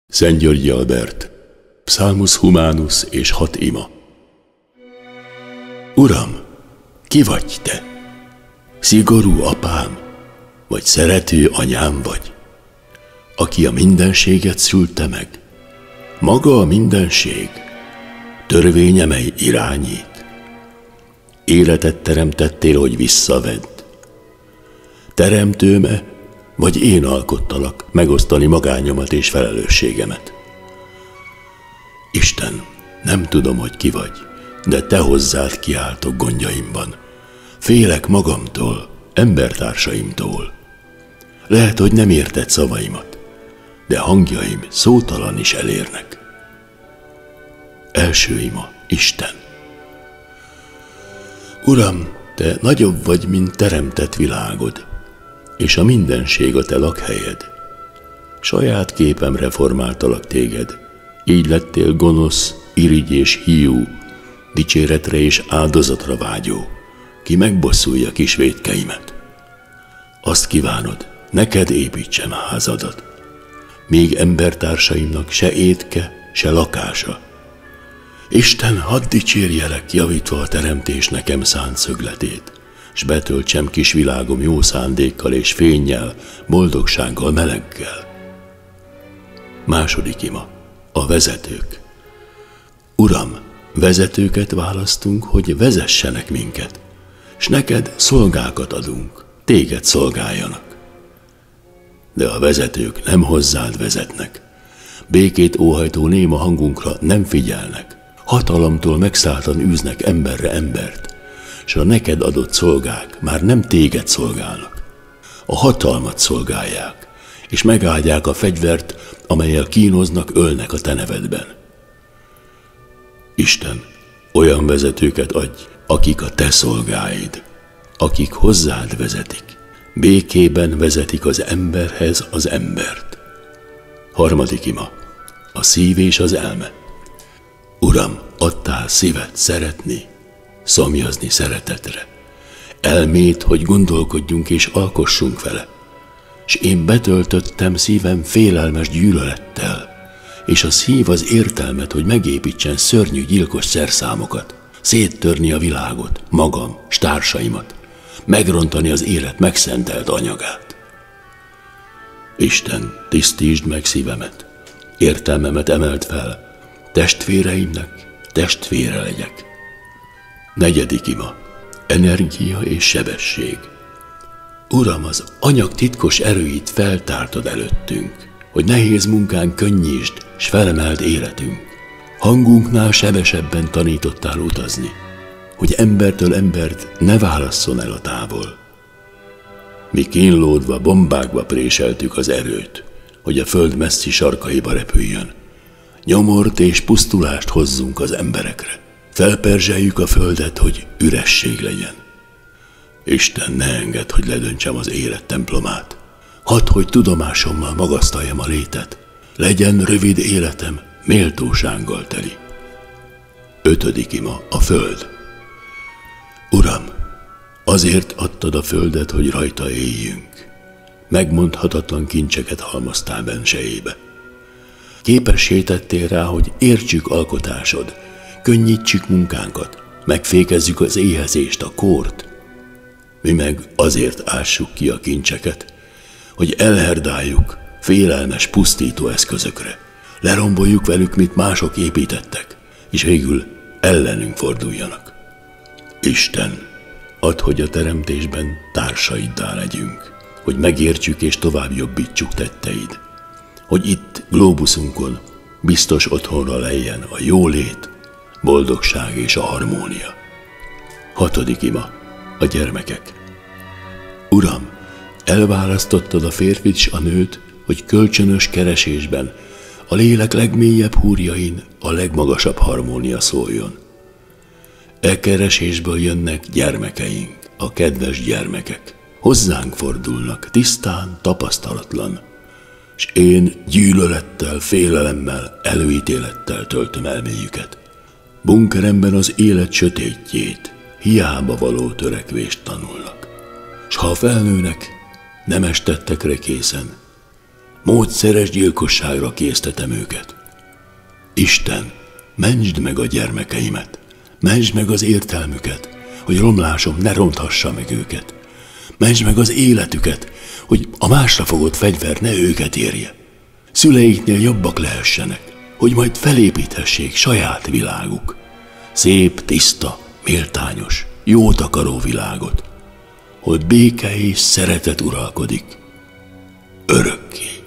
Szent György Albert, Psalmus Humanus és 6 ima. Uram, ki vagy te? Szigorú apám, vagy szerető anyám vagy, aki a mindenséget szülte meg, maga a mindenség, törvénye, mely irányít. Életet teremtettél, hogy visszavedd. Teremtőme, vagy én alkottalak megosztani magányomat és felelősségemet? Isten, nem tudom, hogy ki vagy, de te hozzád kiáltok gondjaimban. Félek magamtól, embertársaimtól. Lehet, hogy nem érted szavaimat, de hangjaim szótalan is elérnek. Első ima, Isten. Uram, te nagyobb vagy, mint teremtett világod, és a mindenség a te lakhelyed. Saját képemre formáltalak téged, így lettél gonosz, irigy és hiú, dicséretre és áldozatra vágyó, ki megbosszulja kis vétkeimet. Azt kívánod, neked építsem házadat, még embertársaimnak se étke, se lakása. Isten, hadd dicsérjelek, javítva a teremtés nekem szánt szögletét, s betöltsem kis világom jó szándékkal és fénnyel, boldogsággal, meleggel. Második ima, a vezetők. Uram, vezetőket választunk, hogy vezessenek minket, s neked szolgákat adunk, téged szolgáljanak. De a vezetők nem hozzád vezetnek, békét óhajtó néma hangunkra nem figyelnek, hatalomtól megszálltan űznek emberre embert, s a neked adott szolgák már nem téged szolgálnak. A hatalmat szolgálják, és megáldják a fegyvert, amellyel kínoznak, ölnek a te nevedben. Isten, olyan vezetőket adj, akik a te szolgáid, akik hozzád vezetik, békében vezetik az emberhez az embert. Harmadik ima, a szív és az elme. Uram, adtál szívet szeretni, szomjazni szeretetre, elmét, hogy gondolkodjunk és alkossunk vele, s én betöltöttem szívem félelmes gyűlölettel, és a szív az értelmet, hogy megépítsen szörnyű gyilkos szerszámokat, széttörni a világot, magam, s társaimat, megrontani az élet megszentelt anyagát. Isten, tisztítsd meg szívemet, értelmemet emelt fel, testvéreimnek testvére legyek. Negyedik ima, energia és sebesség. Uram, az anyag titkos erőit feltártad előttünk, hogy nehéz munkán könnyítsd, s felemeld életünk. Hangunknál sebesebben tanítottál utazni, hogy embertől embert ne válasszon el a távol. Mi kínlódva, bombákba préseltük az erőt, hogy a föld messzi sarkaiba repüljön. Nyomort és pusztulást hozzunk az emberekre. Felperzseljük a földet, hogy üresség legyen. Isten, ne engedd, hogy ledöntsem az élet templomát. Hadd, hogy tudomásommal magasztaljam a létet. Legyen rövid életem, méltósággal teli. Ötödik ima, a föld. Uram, azért adtad a földet, hogy rajta éljünk. Megmondhatatlan kincseket halmoztál bensejébe. Képessé tettél rá, hogy értsük alkotásod, könnyítsük munkánkat, megfékezzük az éhezést, a kórt. Mi meg azért ássuk ki a kincseket, hogy elherdáljuk félelmes, pusztító eszközökre, leromboljuk velük, mit mások építettek, és végül ellenünk forduljanak. Isten, add, hogy a teremtésben társaiddá legyünk, hogy megértsük és tovább jobbítsuk tetteid, hogy itt, glóbuszunkon biztos otthonra lejjen a jólét, boldogság és a harmónia. Hatodik ima, a gyermekek. Uram, elválasztottad a férfit s a nőt, hogy kölcsönös keresésben a lélek legmélyebb húrjain a legmagasabb harmónia szóljon. E keresésből jönnek gyermekeink, a kedves gyermekek. Hozzánk fordulnak, tisztán, tapasztalatlan, s én gyűlölettel, félelemmel, előítélettel töltöm elméjüket. Bunkeremben az élet sötétjét, hiába való törekvést tanulnak. S ha felnőnek, nem estettek készen, módszeres gyilkosságra késztetem őket. Isten, mentsd meg a gyermekeimet, mentsd meg az értelmüket, hogy romlásom ne ronthassa meg őket. Mentsd meg az életüket, hogy a másra fogott fegyver ne őket érje. Szüleiknél jobbak lehessenek, hogy majd felépíthessék saját világuk. Szép, tiszta, méltányos, jót akaró világot, hol béke és szeretet uralkodik örökké.